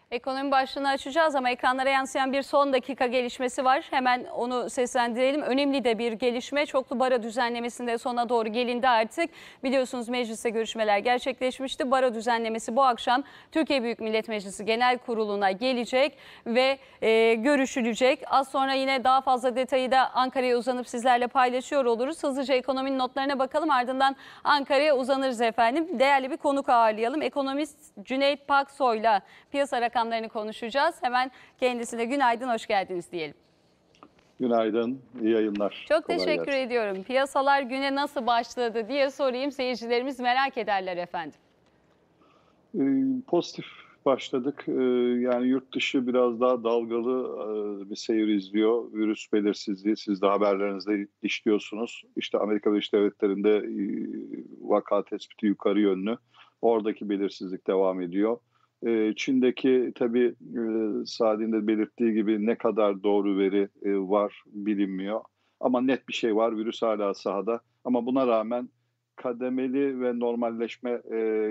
Ekonomi başlığını açacağız ama ekranlara yansıyan bir son dakika gelişmesi var. Hemen onu seslendirelim. Önemli de bir gelişme. Çoklu baro düzenlemesinde sona doğru gelindi artık. Biliyorsunuz mecliste görüşmeler gerçekleşmişti. Baro düzenlemesi bu akşam Türkiye Büyük Millet Meclisi Genel Kurulu'na gelecek ve görüşülecek. Az sonra yine daha fazla detayı da Ankara'ya uzanıp sizlerle paylaşıyor oluruz. Hızlıca ekonominin notlarına bakalım. Ardından Ankara'ya uzanırız efendim. Değerli bir konuk ağırlayalım. Ekonomist Cüneyt Paksoy'la piyasa rakamlarını konuşacağız. Hemen kendisine günaydın, hoş geldiniz diyelim. Günaydın, iyi yayınlar. Çok teşekkür ediyorum. Piyasalar güne nasıl başladı diye sorayım. Seyircilerimiz merak ederler efendim. Pozitif başladık. Yani yurt dışı biraz daha dalgalı bir seyir izliyor. Virüs belirsizliği, siz de haberlerinizde işliyorsunuz. İşte Amerika Birleşik Devletleri'nde vaka tespiti yukarı yönlü. Oradaki belirsizlik devam ediyor. Çin'deki tabii Sadi'nin de belirttiği gibi ne kadar doğru veri var bilinmiyor. Ama net bir şey var, virüs hala sahada. Ama buna rağmen kademeli ve normalleşme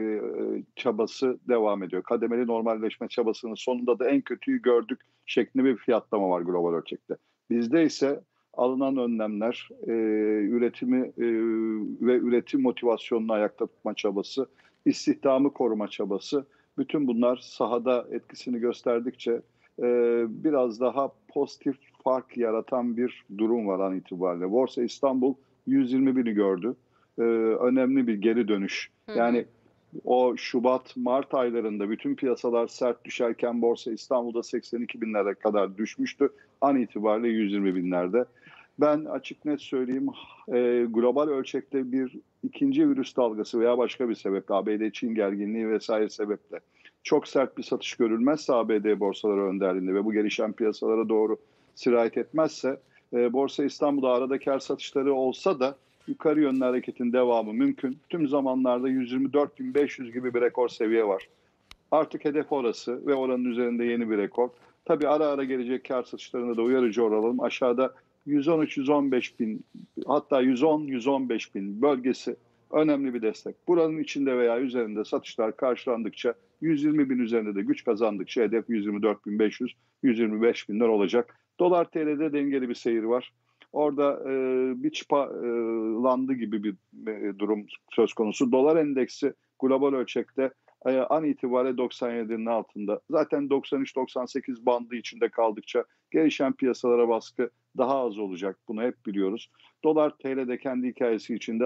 çabası devam ediyor. Kademeli normalleşme çabasının sonunda da en kötüyü gördük şeklinde bir fiyatlama var global ölçekte. Bizde ise alınan önlemler, üretimi ve üretim motivasyonunu ayakta tutma çabası, istihdamı koruma çabası, bütün bunlar sahada etkisini gösterdikçe biraz daha pozitif fark yaratan bir durum var an itibariyle. Borsa İstanbul 121'i gördü. Önemli bir geri dönüş. Yani o Şubat-Mart aylarında bütün piyasalar sert düşerken Borsa İstanbul'da 82 binlere kadar düşmüştü. An itibariyle 120 binlerde. Ben açık net söyleyeyim, global ölçekte bir ikinci virüs dalgası veya başka bir sebeple, ABD-Çin gerginliği vesaire sebeple çok sert bir satış görülmezse ABD borsaları önderliğinde ve bu gelişen piyasalara doğru sirayet etmezse Borsa İstanbul'da arada kar satışları olsa da yukarı yönlü hareketin devamı mümkün. Tüm zamanlarda 124.500 gibi bir rekor seviye var. Artık hedef orası ve oranın üzerinde yeni bir rekor. Tabii ara ara gelecek kar satışlarında da uyarıcı olalım. Aşağıda 113-115 bin, hatta 110-115 bin bölgesi önemli bir destek. Buranın içinde veya üzerinde satışlar karşılandıkça 120 bin üzerinde de güç kazandıkça hedef 124.500, 125 binler olacak. Dolar TL'de dengeli bir seyir var. Orada bir çıpalandı gibi bir durum söz konusu. Dolar endeksi global ölçekte an itibariyle 97'nin altında. Zaten 93-98 bandı içinde kaldıkça gelişen piyasalara baskı daha az olacak. Bunu hep biliyoruz. Dolar TL'de kendi hikayesi içinde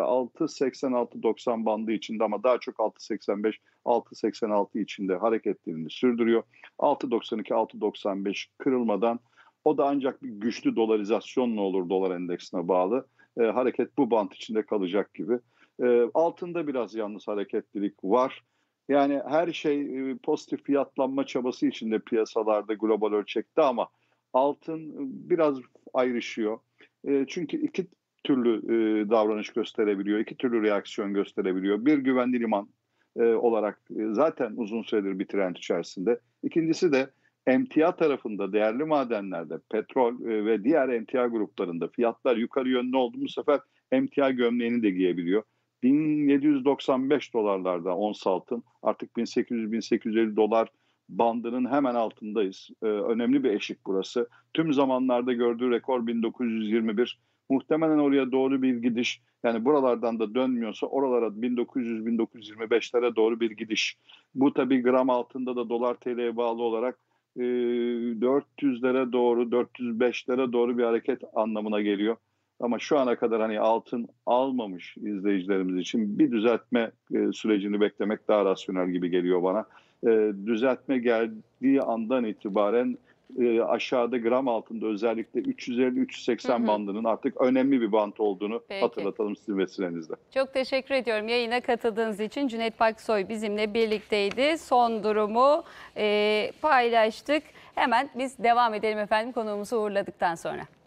6.86-90 bandı içinde ama daha çok 6.85-6.86 içinde hareketlerini sürdürüyor. 6.92-6.95 kırılmadan o da ancak bir güçlü dolarizasyonla olur dolar endeksine bağlı. Hareket bu bant içinde kalacak gibi. Altında biraz yalnız hareketlilik var. Yani her şey pozitif fiyatlanma çabası içinde piyasalarda global ölçekte ama altın biraz ayrışıyor. Çünkü iki türlü davranış gösterebiliyor, iki türlü reaksiyon gösterebiliyor. Bir, güvenli liman olarak zaten uzun süredir bir trend içerisinde. İkincisi de emtia tarafında, değerli madenlerde, petrol ve diğer emtia gruplarında fiyatlar yukarı yönlü oldu. Bu sefer emtia gömleğini de giyebiliyor. 1795 dolarlarda ons altın, artık 1800-1850 dolar bandının hemen altındayız. Önemli bir eşik burası. Tüm zamanlarda gördüğü rekor 1921. Muhtemelen oraya doğru bir gidiş, yani buralardan da dönmüyorsa oralara 1900-1925'lere doğru bir gidiş. Bu tabii gram altında da dolar TL'ye bağlı olarak 400'lere doğru, 405'lere doğru bir hareket anlamına geliyor. Ama şu ana kadar hani altın almamış izleyicilerimiz için bir düzeltme sürecini beklemek daha rasyonel gibi geliyor bana. Düzeltme geldiği andan itibaren aşağıda gram altında özellikle 350-380 bandının artık önemli bir bant olduğunu hatırlatalım sizin vesilenizle. Çok teşekkür ediyorum yayına katıldığınız için. Cüneyt Paksoy bizimle birlikteydi. Son durumu paylaştık. Hemen biz devam edelim efendim konuğumuzu uğurladıktan sonra.